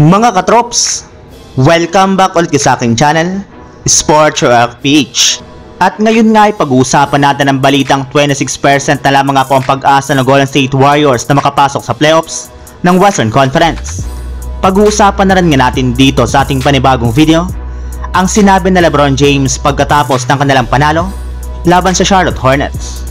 Mga katrops, welcome back ulit sa aking channel, Sports React PH. At ngayon nga ay pag-uusapan natin ang balitang 26% na lamang ako ang pag-asa ng Golden State Warriors na makapasok sa playoffs ng Western Conference. Pag-uusapan na rin nga natin dito sa ating panibagong video ang sinabi na LeBron James pagkatapos ng kanilang panalo laban sa Charlotte Hornets.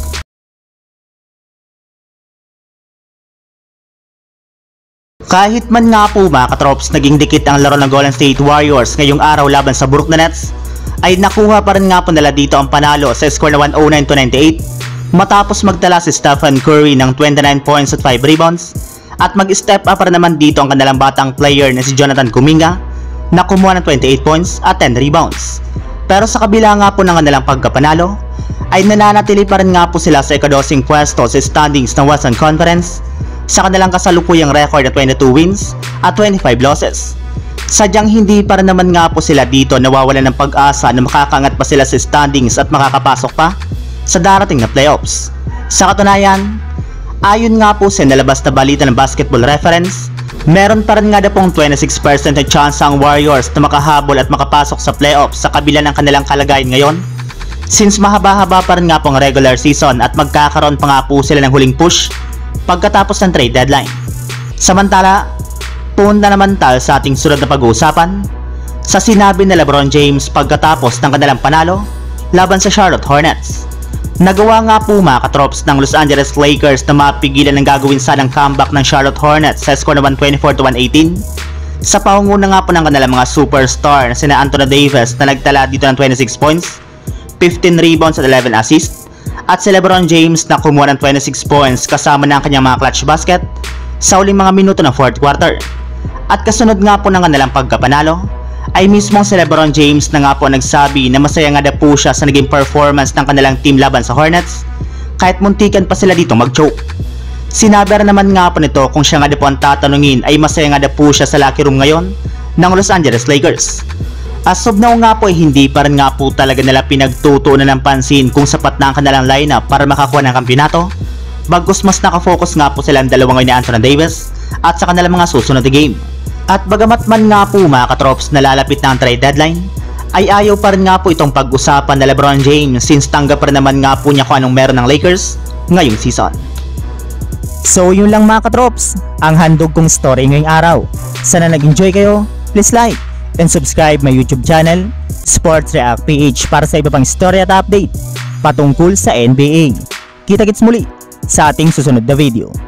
Kahit man nga po mga katrops naging dikit ang laro ng Golden State Warriors ngayong araw laban sa Brooklyn Nets, ay nakuha pa rin nga po nila dito ang panalo sa score na 109-98 matapos magtala si Stephen Curry ng 29 points at 5 rebounds at mag-step up pa rin naman dito ang kanilang batang player na si Jonathan Kuminga na kumuha ng 28 points at 10 rebounds. Pero sa kabila nga po ng kanilang pagkapanalo ay nananatili pa rin nga po sila sa ikadosing pwesto sa standings ng Western Conference sa kanilang kasalukuyang record na 22 wins at 25 losses. Sadyang hindi pa rin naman nga po sila dito nawawalan ng pag-asa na makakaangat pa sila sa standings at makakapasok pa sa darating na playoffs. Sa katunayan, ayon nga po sa nalabas na balita ng Basketball Reference, meron pa rin nga na pong 26% na chance ang Warriors na makahabol at makapasok sa playoffs sa kabila ng kanilang kalagayan ngayon, since mahaba-haba pa rin nga pong regular season at magkakaroon pa nga po sila ng huling push pagkatapos ng trade deadline. Samantala, punta naman tayo sa ating sunod na pag-uusapan sa sinabi ni LeBron James pagkatapos ng kanilang panalo laban sa Charlotte Hornets. Nagawa nga po mga katrops ng Los Angeles Lakers na mapigilan ng gagawin sanang comeback ng Charlotte Hornets sa score na 124-118 sa pangunguna nga po ng kanilang mga superstar na sina Anthony Davis na nagtala dito ng 26 points, 15 rebounds at 11 assists, at si LeBron James na kumuha ng 26 points kasama ng kanyang mga clutch basket sa uling mga minuto ng 4th quarter. At kasunod nga po ng kanilang pagkapanalo ay mismong si LeBron James na nga po nagsabi na masaya nga na po siya sa naging performance ng kanilang team laban sa Hornets kahit muntikan pa sila dito mag-choke. Sinabi rin naman nga po nito kung siya nga na po ang tatanungin ay masaya nga na po siya sa locker room ngayon ng Los Angeles Lakers. As of now nga po ay hindi pa rin nga po talaga nila pinagtutuunan ng pansin kung sapat na ang kanilang lineup para makakuha ng kampiyonato, bagkus mas nakafocus nga po silang dalawa ngayon ni Anthony Davis at sa kanilang mga susunod na game. At bagamat man nga po mga katrops na lalapit na ang trade deadline, ay ayaw pa rin nga po itong pag-usapan na LeBron James since tanggap pa rin naman nga po niya kung anong meron ng Lakers ngayong season. So yun lang mga katrops, ang handog kong story ngayong araw. Sana nag-enjoy kayo, please like and subscribe my YouTube channel, Sports React PH, para sa iba pang story at update patungkol sa NBA. Kita-kits muli sa ating susunod na video.